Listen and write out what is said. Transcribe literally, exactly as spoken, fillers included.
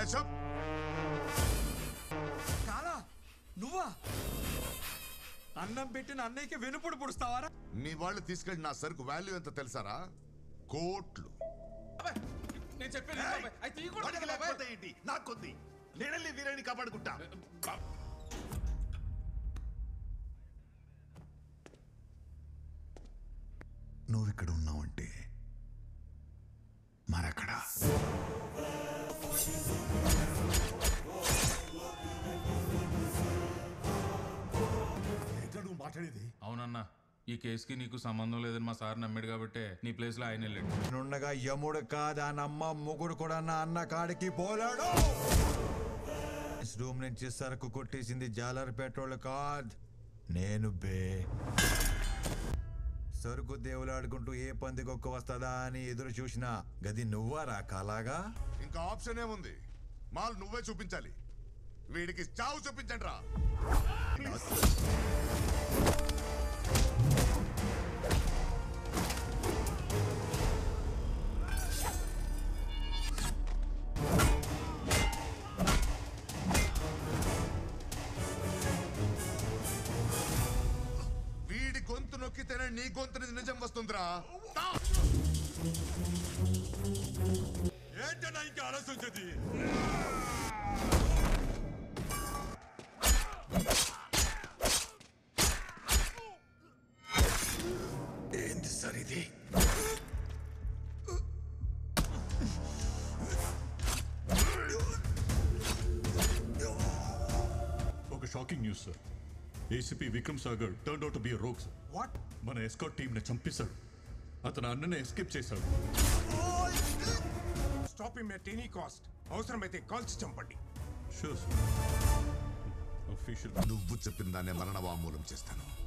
కాలా నువ్వా? అన్నం పెట్టిన అన్నయ్యకి వెనుపుడు పుడుస్తావారా? మీ వాళ్ళు తీసుకెళ్ళి నా సరుకు వాల్యూ ఎంత తెలుసారా? కోట్లు. నేను చెప్పేది ఏంటి? నాకొద్ది, నేనెళ్ళి వీరాన్ని కాపాడుకుంటా. నువ్వు ఇక్కడ ఉన్నావంటే మరక్కడ నువ్వు మాట్లాడేది. అవునన్నా, ఈ కేసుకి నీకు సంబంధం లేదని మా సార్ నమ్మాడు కాబట్టి నీ ప్లేస్ లో ఆయన వెళ్ళాడు. నుండగా యముడు కాదా నమ్మ ముగుడు కూడా నా అన్న కాడికి పోలాడు. రూమ్ నుంచి సరుకు కొట్టేసింది జాలర్ పెట్రోల్ కాద్, నేను బే. సరుకు దేవులాడుకుంటూ ఏ పందికొక్క వస్తుందా అని ఎదురు చూసినా గది నువ్వా రా కాలాగా? ఇంకా ఆప్షన్ ఏముంది? మాల్ నువ్వే చూపించాలి. వీడికి చావు చూపించండి రా. వీడి గొంతు నొక్కితేనే నీ గొంతు నిజం వస్తుందిరా. ఏంటన్నా ఇంకా ఆలోచించేది? ఏంది సార్ ఇది? ఒక shocking news sir. ACP Vikram Sagar turn out to be a rogue sir. What? మన ఎస్కాట్ టీమ్ ని చంపేశాడు. అతను అన్ననే ఎస్కేప్ చేశాడు. Stop him at any cost. అవసరమైతే కాల్చి చంపండి. Sure sir. అఫీషియల్. నువ్వు చెప్పిన దాన్ని మరణ వామూలం చేస్తాను.